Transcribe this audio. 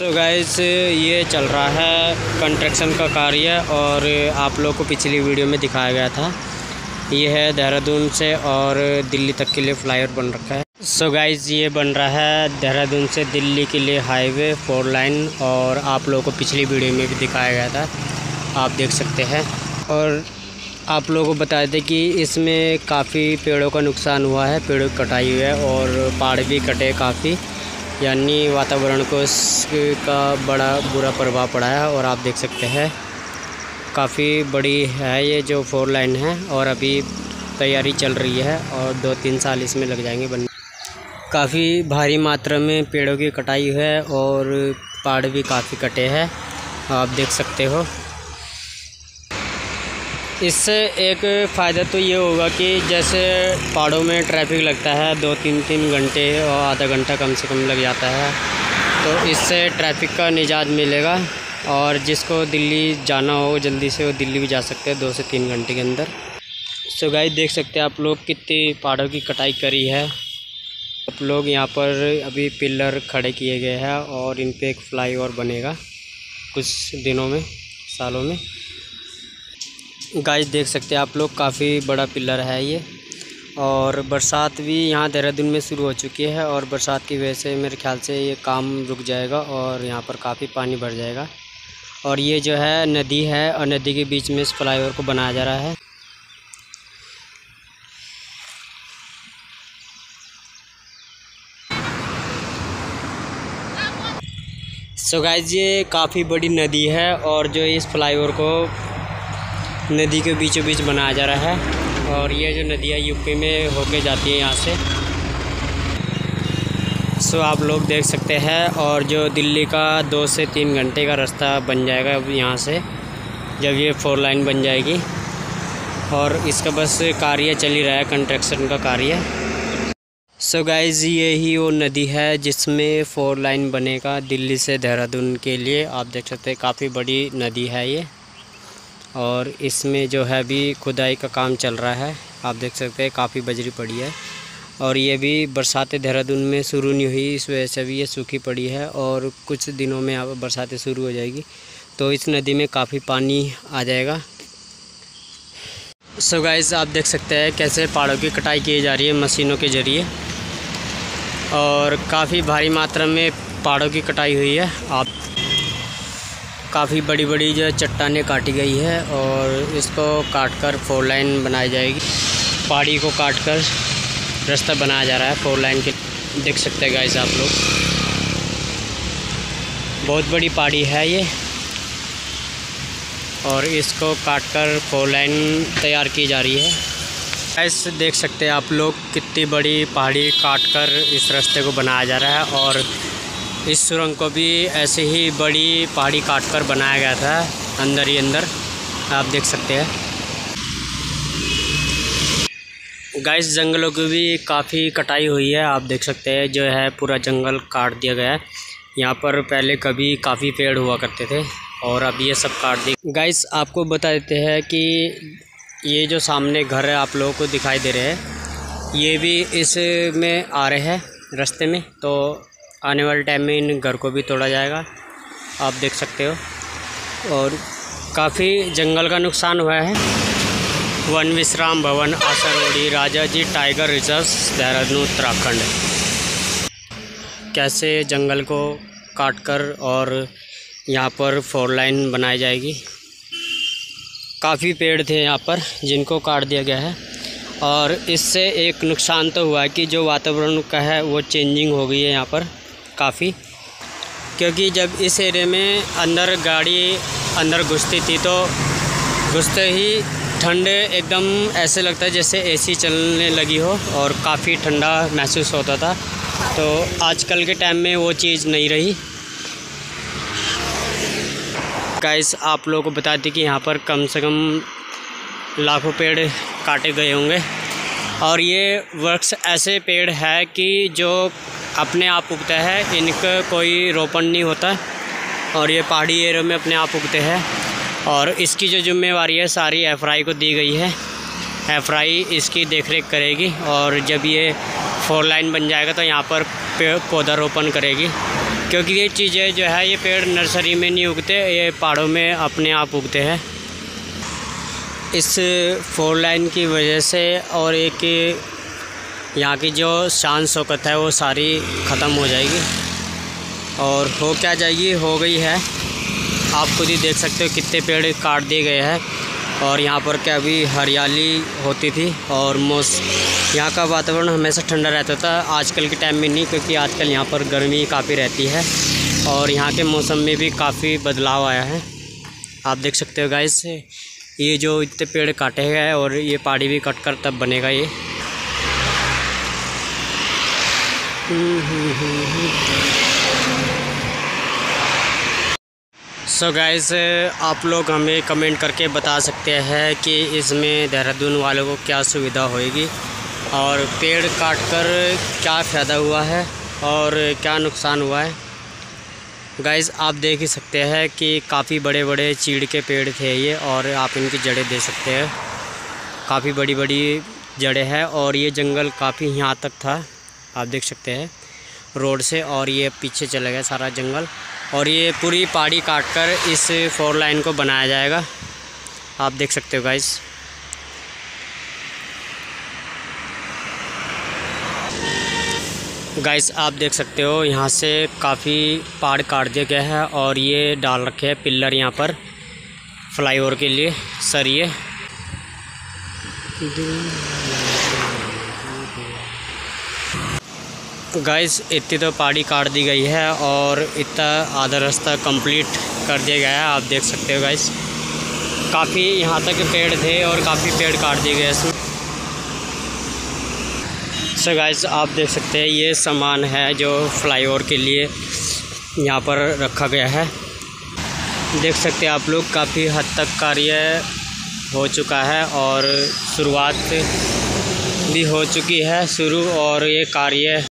So guys ये चल रहा है कंस्ट्रक्शन का कार्य और आप लोग को पिछली वीडियो में दिखाया गया था। ये है देहरादून से और दिल्ली तक के लिए फ्लाईओवर बन रखा है। सो गाइस ये बन रहा है देहरादून से दिल्ली के लिए हाईवे 4 लाइन और आप लोगों को पिछली वीडियो में भी दिखाया गया था, आप देख सकते हैं। और आप लोगों को बता दें कि इसमें काफ़ी पेड़ों का नुकसान हुआ है, पेड़ों की कटाई हुई है और पहाड़ भी कटे काफ़ी, यानी वातावरण को इसका बड़ा बुरा प्रभाव पड़ा है। और आप देख सकते हैं काफ़ी बड़ी है ये जो 4 लाइन है और अभी तैयारी चल रही है और 2-3 साल इसमें लग जाएंगे बनने। काफ़ी भारी मात्रा में पेड़ों की कटाई है और पहाड़ भी काफ़ी कटे हैं, आप देख सकते हो। इससे एक फ़ायदा तो ये होगा कि जैसे पहाड़ों में ट्रैफिक लगता है 2-3 घंटे और आधा घंटा कम से कम लग जाता है, तो इससे ट्रैफिक का निजात मिलेगा और जिसको दिल्ली जाना हो जल्दी से वो दिल्ली भी जा सकते हैं 2 से 3 घंटे के अंदर। सो गाइस देख सकते हैं आप लोग कितनी पहाड़ों की कटाई करी है। आप लोग यहाँ पर अभी पिलर खड़े किए गए हैं और इन पे एक फ्लाईओवर बनेगा कुछ दिनों में, सालों में। गाइस देख सकते हैं आप लोग काफ़ी बड़ा पिलर है ये। और बरसात भी यहाँ देहरादून में शुरू हो चुकी है और बरसात की वजह से मेरे ख्याल से ये काम रुक जाएगा और यहाँ पर काफ़ी पानी भर जाएगा। और ये जो है नदी है और नदी के बीच में इस फ्लाईओवर को बनाया जा रहा है। सो गाइस ये काफ़ी बड़ी नदी है और जो इस फ्लाईओवर को नदी के बीचों बीच बनाया जा रहा है। और ये जो नदियाँ यूपी में होके जाती है यहाँ से, सो आप लोग देख सकते हैं। और जो दिल्ली का 2 से 3 घंटे का रास्ता बन जाएगा अब यहाँ से जब ये 4 लाइन बन जाएगी। और इसका बस कार्य चल ही रहा है, कंस्ट्रक्शन का कार्य। सो गाइस ये ही वो नदी है जिसमें 4 लाइन बनेगा दिल्ली से देहरादून के लिए। आप देख सकते हैं काफ़ी बड़ी नदी है ये और इसमें जो है अभी खुदाई का काम चल रहा है, आप देख सकते हैं काफ़ी बजरी पड़ी है। और ये भी बरसातें देहरादून में शुरू नहीं हुई, इस वजह से भी ये सूखी पड़ी है और कुछ दिनों में यहाँ पर बरसातें शुरू हो जाएगी तो इस नदी में काफ़ी पानी आ जाएगा। सो गाइस आप देख सकते हैं कैसे पहाड़ों की कटाई की जा रही है मशीनों के ज़रिए और काफ़ी भारी मात्रा में पहाड़ों की कटाई हुई है। आप काफ़ी बड़ी बड़ी जो चट्टानें काटी गई है और इसको काटकर 4 लाइन बनाई जाएगी। पहाड़ी को काटकर रास्ता बनाया जा रहा है 4 लाइन के, देख सकते हैं गाइस आप लोग। बहुत बड़ी पहाड़ी है ये और इसको काटकर 4 लाइन तैयार की जा रही है। गाइस देख सकते हैं आप लोग कितनी बड़ी पहाड़ी काटकर इस रास्ते को बनाया जा रहा है। और इस सुरंग को भी ऐसे ही बड़ी पहाड़ी काटकर बनाया गया था अंदर ही अंदर, आप देख सकते हैं। गाइस जंगलों की भी काफ़ी कटाई हुई है, आप देख सकते हैं जो है पूरा जंगल काट दिया गया है। यहाँ पर पहले कभी काफ़ी पेड़ हुआ करते थे और अब ये सब काट दिए। गाइस आपको बता देते हैं कि ये जो सामने घर है आप लोगों को दिखाई दे रहे हैं, ये भी इसमें आ रहे हैं रास्ते में, तो आने वाले टाइम में इन घर को भी तोड़ा जाएगा, आप देख सकते हो। और काफ़ी जंगल का नुकसान हुआ है। वन विश्राम भवन आसरवाड़ी राजा जी टाइगर रिजर्व देहरादून उत्तराखंड। कैसे जंगल को काटकर और यहाँ पर 4 लाइन बनाई जाएगी। काफ़ी पेड़ थे यहाँ पर जिनको काट दिया गया है और इससे एक नुकसान तो हुआ है कि जो वातावरण का है वो चेंजिंग हो गई है यहाँ पर काफ़ी, क्योंकि जब इस एरिया में अंदर गाड़ी अंदर घुसती थी तो घुसते ही ठंड एकदम ऐसे लगता है जैसे एसी चलने लगी हो और काफ़ी ठंडा महसूस होता था। तो आजकल के टाइम में वो चीज़ नहीं रही। गाइस आप लोगों को बता दें कि यहाँ पर कम से कम लाखों पेड़ काटे गए होंगे और ये वृक्ष ऐसे पेड़ है कि जो अपने आप उगता है, इनका कोई रोपण नहीं होता और ये पहाड़ी एरिया में अपने आप उगते हैं। और इसकी जो जिम्मेवारी है सारी एफआई को दी गई है, एफआई इसकी देखरेख करेगी और जब ये 4 लाइन बन जाएगा तो यहाँ पर पौधा रोपण करेगी क्योंकि ये चीज़ें जो है ये पेड़ नर्सरी में नहीं उगते, ये पहाड़ों में अपने आप उगते हैं। इस 4 लाइन की वजह से और एक यहाँ की जो शान शौकत है वो सारी ख़त्म हो जाएगी और हो क्या जाएगी, हो गई है। आप खुद ही देख सकते हो कितने पेड़ काट दिए गए हैं और यहाँ पर क्या अभी हरियाली होती थी और यहाँ का वातावरण हमेशा ठंडा रहता था। आजकल के टाइम में नहीं, क्योंकि आजकल यहाँ पर गर्मी काफ़ी रहती है और यहाँ के मौसम में भी काफ़ी बदलाव आया है। आप देख सकते हो गाइस, ये जो इतने पेड़ काटे गए हैं और ये पहाड़ी भी कट कर तब बनेगा ये। सो गाइस, आप लोग हमें कमेंट करके बता सकते हैं कि इसमें देहरादून वालों को क्या सुविधा होएगी और पेड़ काटकर क्या फ़ायदा हुआ है और क्या नुकसान हुआ है। गाइस, आप देख ही सकते हैं कि काफ़ी बड़े बड़े चीड़ के पेड़ थे ये, और आप इनकी जड़ें देख सकते हैं, काफ़ी बड़ी बड़ी जड़ें हैं और ये जंगल काफ़ी यहाँ तक था, आप देख सकते हैं रोड से, और ये पीछे चला गया सारा जंगल। और ये पूरी पहाड़ी काटकर इस 4 लाइन को बनाया जाएगा, आप देख सकते हो गाइस। गाइस, आप देख सकते हो यहाँ से काफ़ी पहाड़ काट दिया गया है और ये डाल रखे हैं पिलर यहाँ पर फ्लाईओवर के लिए सरिये। गाइस, इतनी तो पहाड़ी काट दी गई है और इतना आधा रास्ता कंप्लीट कर दिया गया है, आप देख सकते हो गाइस। काफ़ी यहाँ तक पेड़ थे और काफ़ी पेड़ काट दिए गए इसमें। सो गाइस, आप देख सकते हैं ये सामान है जो फ्लाईओवर के लिए यहाँ पर रखा गया है। देख सकते हैं आप लोग, काफ़ी हद तक कार्य हो चुका है और शुरुआत भी हो चुकी है शुरू, और ये कार्य